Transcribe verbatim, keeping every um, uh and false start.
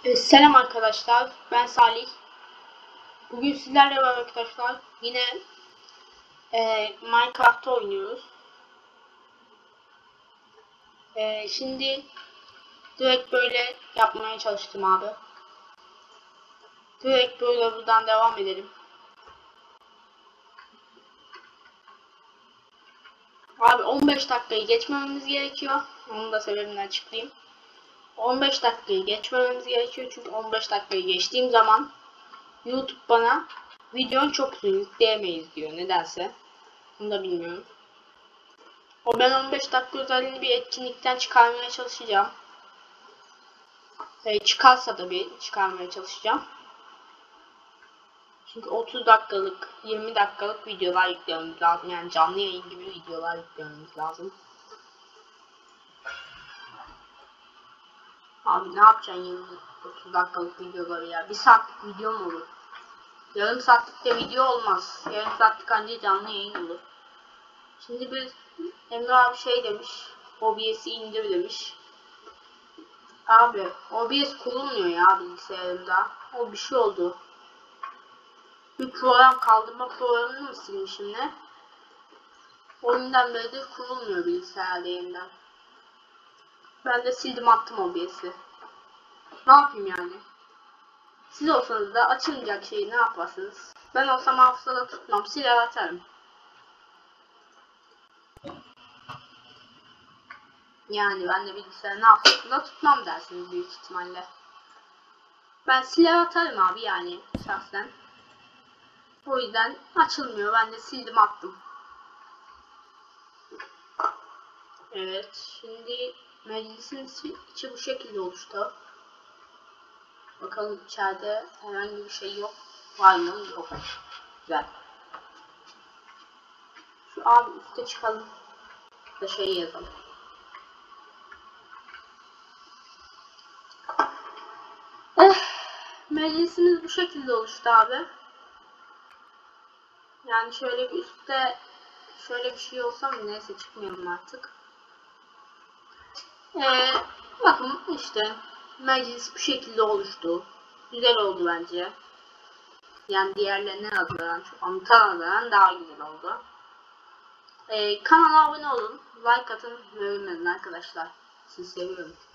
E, Selam arkadaşlar, ben Salih. Bugün sizlerle beraber arkadaşlar yine e, Minecraft oynuyoruz. E, şimdi direkt böyle yapmaya çalıştım abi. Direkt böyle buradan devam edelim. Abi on beş dakikayı geçmememiz gerekiyor. Onun da sebebini açıklayayım. on beş dakikayı geçmememiz gerekiyor çünkü on beş dakikayı geçtiğim zaman YouTube bana videon çok uzun yükleyemeyiz diyor nedense. Bunu da bilmiyorum. O ben on beş dakika özelliğini bir etkinlikten çıkarmaya çalışacağım. E, çıkarsa da bir çıkarmaya çalışacağım. Çünkü otuz dakikalık, yirmi dakikalık videolar yüklememiz lazım. Yani canlı yayın gibi videolar yüklememiz lazım. Abi ne yapacaksın yirmi otuz dakikalık videoları ya? Bir saatlik video mu olur? Yarım saatlik de video olmaz. Yarım saatlik anca canlı yayın olur. Şimdi bir Emre abi şey demiş. O B S'i indir demiş. Abi O B S kurulmuyor ya bilgisayarımda. O bir şey oldu. Bir program kaldırma programını mı silmişim ne? Oyundan beridir kurulmuyor bilgisayarda yeniden. Ben de sildim attım O B S'i. Ne yapayım yani? Siz olsanız da açılmayacak şeyi ne yaparsınız? Ben olsam hafızada tutmam, siler atarım. Yani ben de bilgisayarın hafızasında tutmam dersiniz büyük ihtimalle. Ben siler atarım abi yani şahsen. O yüzden açılmıyor. Ben de sildim attım. Evet. Şimdi meclisin içi bu şekilde oluştu. Bakalım içeride herhangi bir şey yok. Var mı? Yok. Güzel. Şu abi üstte çıkalım. Da şey yazalım. Eh, meclisimiz bu şekilde oluştu abi. Yani şöyle bir üstte şöyle bir şey olsa mı neyse çıkmayalım artık. Ee, bakın işte meclis bu şekilde oluştu. Güzel oldu bence. Yani diğerlerine nazaran, şu Anıt'a nazaran daha güzel oldu. Ee, kanala abone olun, like atın, yorum yazın arkadaşlar. Sizi seviyorum.